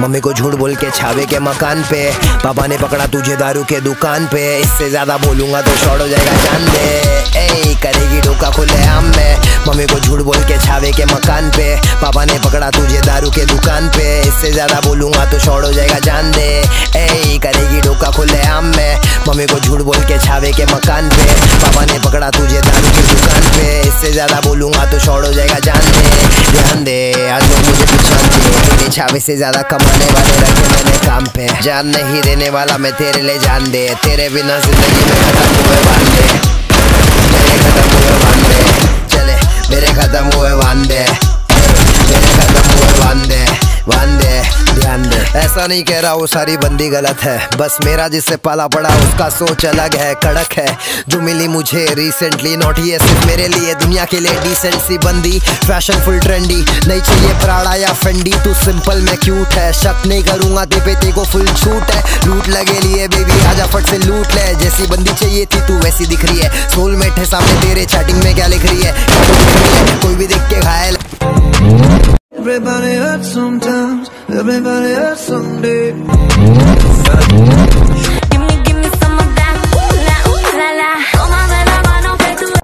Mummy को झूठ बोल के छावे के मकान पे, पापा ने पकड़ा तुझे दारू के दुकान पे, इससे ज्यादा बोलूंगा तो शॉर्ट हो जाएगा जान दे। ए करेगी धोखा खुले आम में, मम्मी को झूठ बोल के छावे के मकान पे, पापा ने पकड़ा तुझे दारू के दुकान पे, इससे ज्यादा बोलूंगा तो शॉर्ट हो जाएगा जान दे। ए करेगी धोखा खुले आम में, मम्मी को झूठ बोल के छावे के मकान पे, पापा ने पकड़ा तुझे दारू की दुकान पे, इससे ज्यादा बोलूंगा तो शॉर्ट हो जाएगा जान दे। ध्यान दे आज लोग मुझे पहचान दे, छावे से ज्यादा कमाने वाले रखे मैंने काम पे, जान नहीं देने वाला मैं तेरे लिए जान दे। तेरे बिना जिंदगी में खत्म हुए वांदे, मेरे खत्म हुए वांदे, चले मेरे खत्म हुए वांदे, मेरे खत्म हुए वांदे वांदे। ध्यान दे ऐसा नहीं कह रहा वो सारी बंदी गलत है, बस मेरा जिससे पाला पड़ा उसका सोच अलग है, कड़क है जो मिली मुझे रिसेंटली, नॉट ये सिर्फ मेरे लिए दुनिया के लिए डिसेंट सी बंदी, फैशन फुल ट्रेंडी, नहीं चाहिए प्राड़ा या फेंडी, तू सिंपल में क्यूट है, शक नहीं करूंगा ते को फुल छूट है, लूट लगे लिए बेबी आजा फट से लूट ले, जैसी बंदी चाहिए थी तू वैसी दिख रही है, सोलमेट है सामने तेरे चैटिंग में क्या लिख रही है, कोई भी देख के घायल। Everybody hurts sometimes, everybody hurts someday.